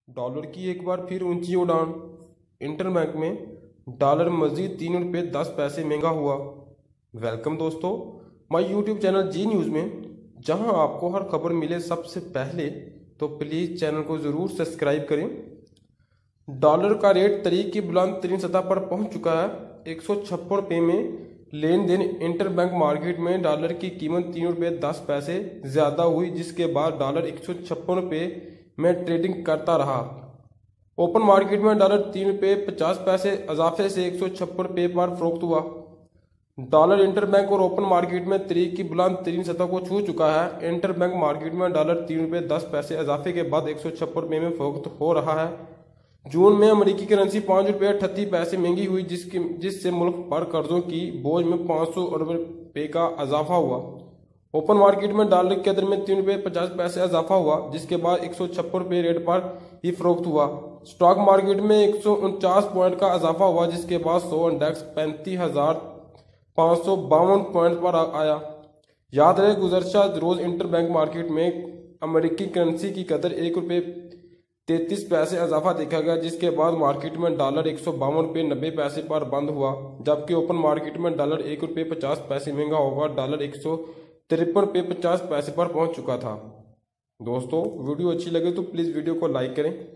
Dollar की एक बार फिर ऊंची उड़ान। इंटरबैंक में डॉलर मजीद ₹3.10 महंगा हुआ। वेलकम दोस्तों my YouTube channel Zee news में, जहां आपको हर खबर मिले सबसे पहले, तो प्लीज़ चैनल को ज़रूर सब्सक्राइब करें। डॉलर का रेट तारीख की बुलंद तरीन सतह पर पहुंच चुका है। ₹156 में लेन देन। इंटरबैंक मार्केट में डॉलर की कीमत ₹3.10 ज़्यादा हुई, जिसके बाद डॉलर ₹156 में ट्रेडिंग करता रहा। ओपन मार्केट में डॉलर ₹3.50 इजाफे से ₹156 पर फरोख्त हुआ। डॉलर इंटरबैंक और ओपन मार्केट में तारीख की बुलंद तरीन सतह को छू चुका है। इंटरबैंक मार्केट में डॉलर ₹3.10 इजाफे के बाद ₹156 में फरोख्त हो रहा है। जून में अमेरिकी करेंसी ₹5.38 महंगी हुई, जिससे मुल्क पर कर्जों की बोझ में ₹500 अरब का इजाफा हुआ। ओपन मार्केट में डॉलर की कदर में ₹3.50 इजाफा हुआ, जिसके बाद ₹156 रेट पर ही फरोख्त हुआ। स्टॉक मार्केट में 149 पॉइंट का इजाफा हुआ, जिसके बाद 100 इंडेक्स 35,552 पॉइंट पर आया। याद रहे, गुज़श्ता रोज इंटरबैंक मार्केट में अमेरिकी करेंसी की कदर ₹1.33 इजाफा देखा गया, जिसके बाद मार्केट में डॉलर ₹152.90 पर बंद हुआ, जबकि ओपन मार्केट में डॉलर ₹1.50 महंगा होकर डॉलर ₹153.50 पर पहुंच चुका था। दोस्तों वीडियो अच्छी लगे तो प्लीज़ वीडियो को लाइक करें।